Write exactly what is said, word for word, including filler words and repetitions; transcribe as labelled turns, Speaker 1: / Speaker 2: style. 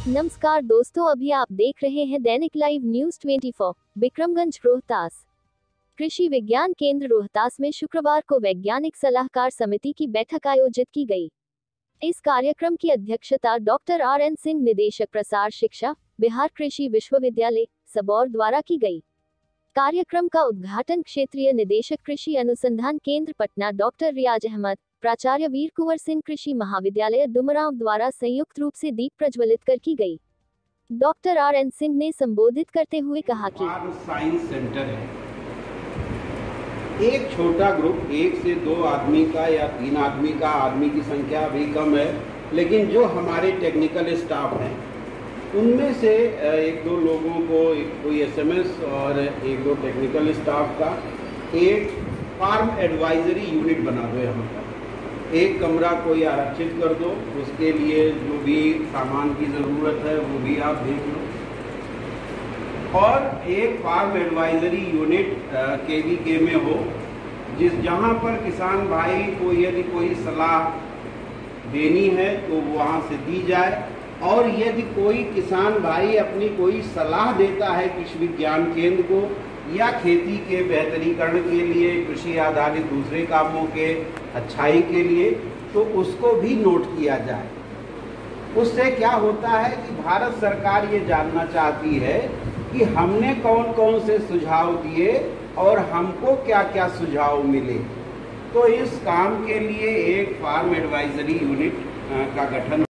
Speaker 1: नमस्कार दोस्तों, अभी आप देख रहे हैं दैनिक लाइव न्यूज चौबीस बिक्रमगंज रोहतास। कृषि विज्ञान केंद्र रोहतास में शुक्रवार को वैज्ञानिक सलाहकार समिति की बैठक आयोजित की गई। इस कार्यक्रम की अध्यक्षता डॉक्टर आर एन सिंह, निदेशक प्रसार शिक्षा, बिहार कृषि विश्वविद्यालय सबौर द्वारा की गई। कार्यक्रम का उद्घाटन क्षेत्रीय निदेशक कृषि अनुसंधान केंद्र पटना डॉक्टर रियाज अहमद, प्राचार्य वीर कुंवर सिंह कृषि महाविद्यालय डुमरांव द्वारा संयुक्त रूप से दीप प्रज्वलित कर की गई। डॉक्टर आर एन सिंह ने संबोधित करते हुए कहा कि
Speaker 2: साइंस सेंटर है, एक छोटा ग्रुप, एक से दो आदमी का या तीन आदमी का, आदमी की संख्या भी कम है, लेकिन जो हमारे टेक्निकल स्टाफ हैं उनमें से एक दो लोगों को एक कोई एसएमएस और एक दो टेक्निकल स्टाफ का एक फार्म एडवाइजरी यूनिट बना दो। यहाँ पर एक कमरा कोई आरक्षित कर दो, उसके लिए जो भी सामान की ज़रूरत है वो भी आप देख लो, और एक फार्म एडवाइजरी यूनिट केवीके में हो, जिस जहाँ पर किसान भाई को यदि कोई सलाह देनी है तो वहाँ से दी जाए, और यदि कोई किसान भाई अपनी कोई सलाह देता है कृषि विज्ञान केंद्र को या खेती के बेहतरीकरण के लिए, कृषि आधारित दूसरे कामों के अच्छाई के लिए, तो उसको भी नोट किया जाए। उससे क्या होता है कि भारत सरकार ये जानना चाहती है कि हमने कौन कौन से सुझाव दिए और हमको क्या क्या सुझाव मिले। तो इस काम के लिए एक फार्म एडवाइजरी यूनिट का गठन